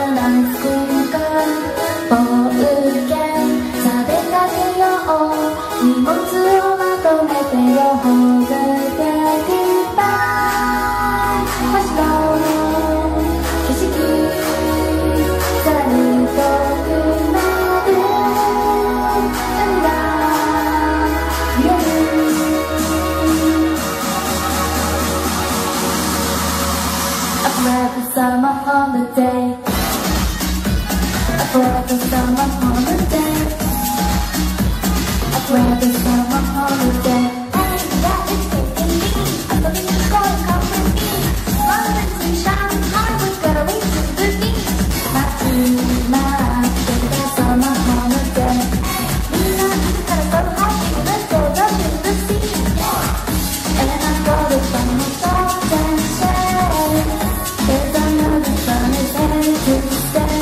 ナイスクリーンから冒険さ出かけよう。荷物をまとめてよほずってきた街の景色さらに遠くまで海が見える。A forever summer holiday, a forever summer holiday, a forever summer holiday. Hey, that is taking me. I'm looking to go and come with me. Rolling in Shanghai, we're going to the beach. Not too much, take a summer holiday. Mina, you gotta go hiking, let's go down to the sea. And I'm gonna find my thoughts and shade. There's another sunny day to stay.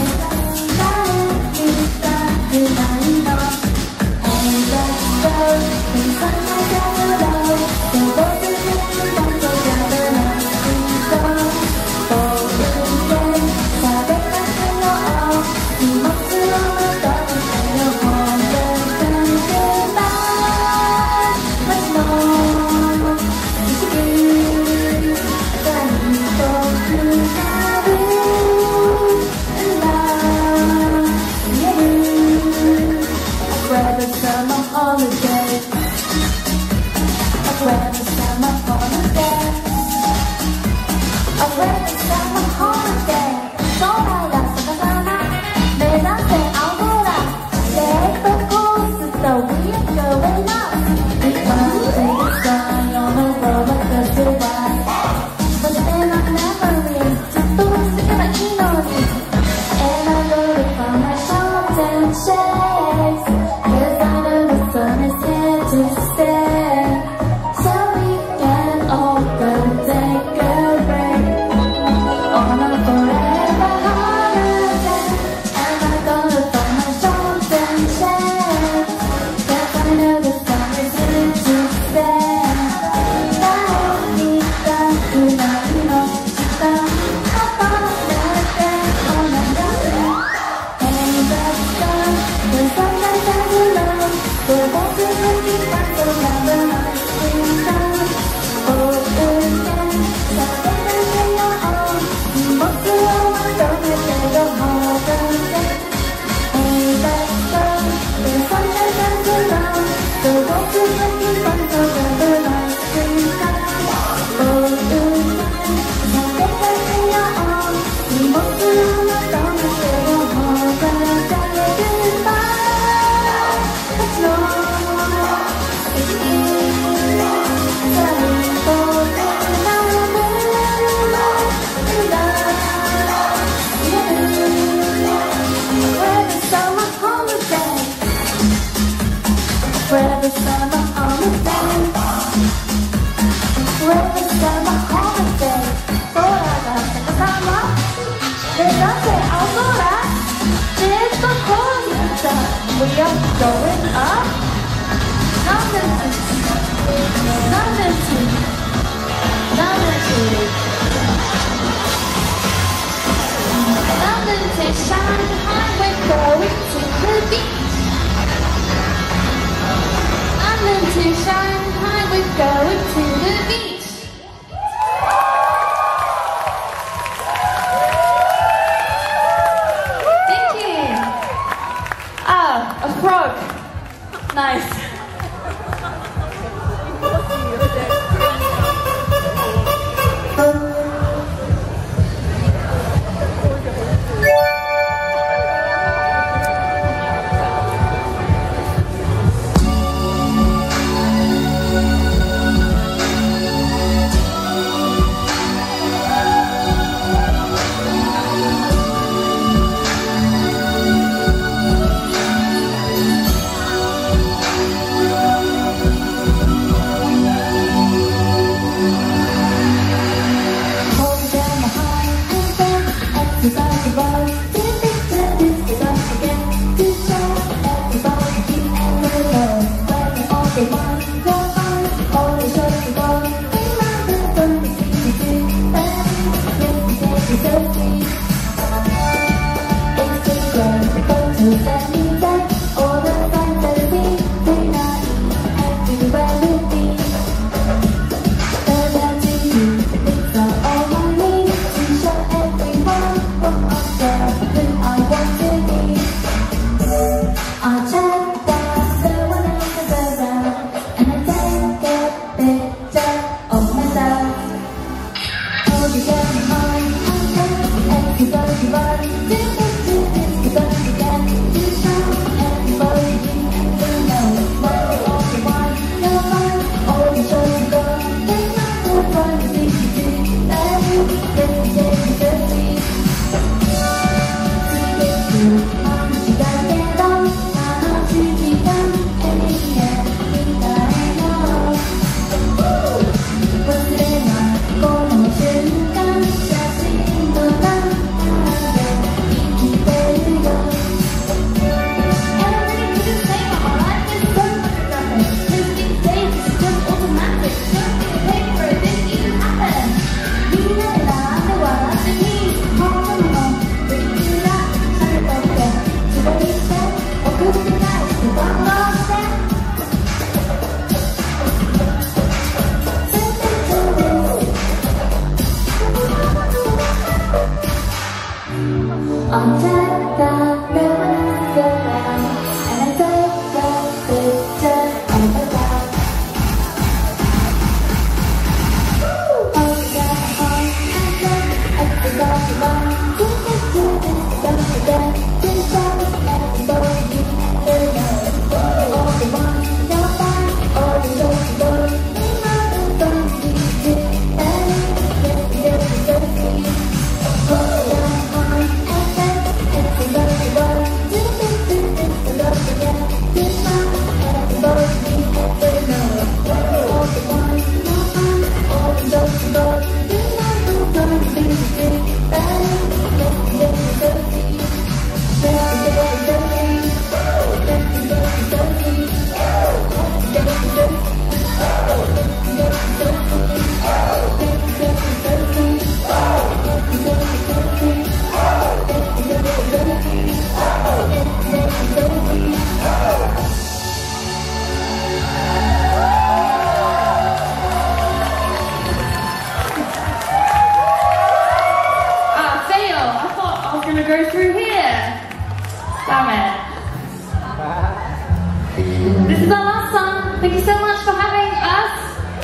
We are going up. London to Shanghai, we're going to the beach. London to Shanghai, we're going to the beach. Thank you. Ah, a frog. Nice. fact that no one else is around, and I take a picture of the cloud. Oh, yeah, I forgot the one. Don't forget to show everybody you know. All the ones you'll find, all the old boys, they know the fun we do, and it's so sweet. Oh, yeah, it's a lovely world. Don't forget to show everybody you know. All the ones you'll find, all the old boys, they know the fun we do, and it's so sweet. Go through here. Damn it. This is our last song. Thank you so much for having us.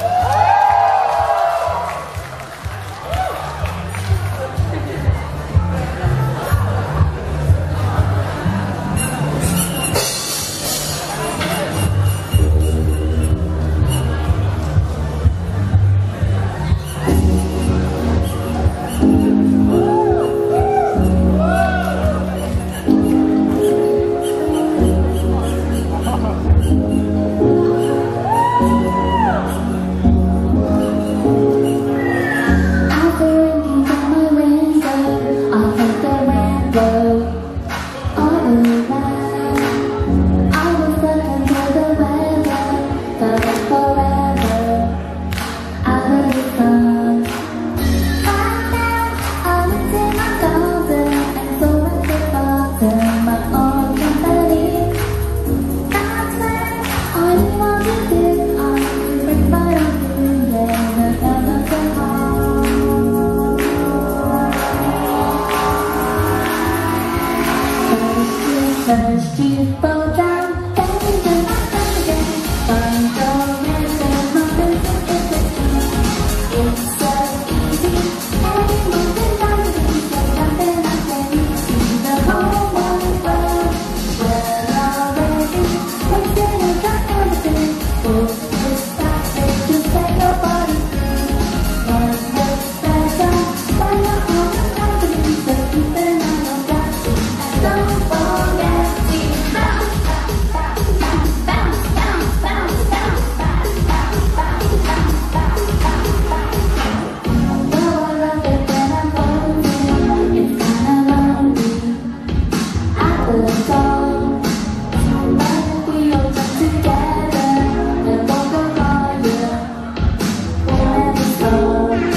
First you fall down, then you go up again. Control and moments of the it's so easy. Every moment I'm doing something I can see the whole wide world. We're already wasting a drop everything. Oh, it's starting to set your body free. One looks better when you're on the company, so keep an eye on that. And don't forget.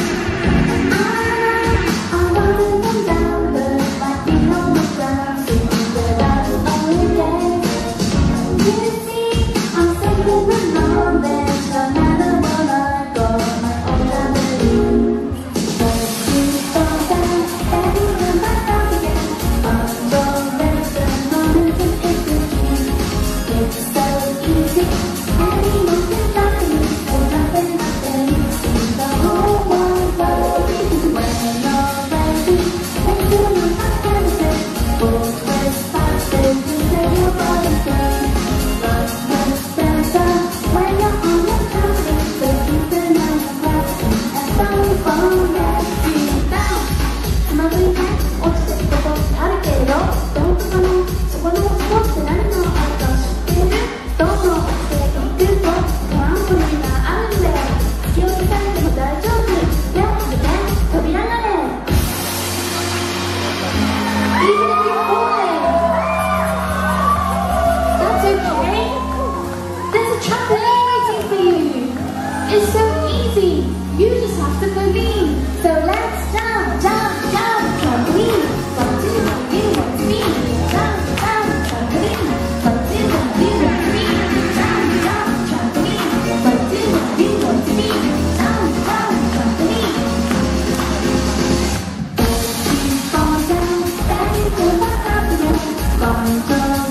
I want to come down, but like you know the ground. 广州。